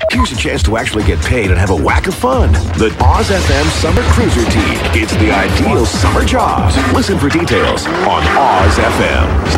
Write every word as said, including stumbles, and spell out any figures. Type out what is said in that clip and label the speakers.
Speaker 1: Here's a chance to actually get paid and have a whack of fun. The Oz F M Summer Cruiser Team. It's the ideal summer job. Listen for details on Oz F M.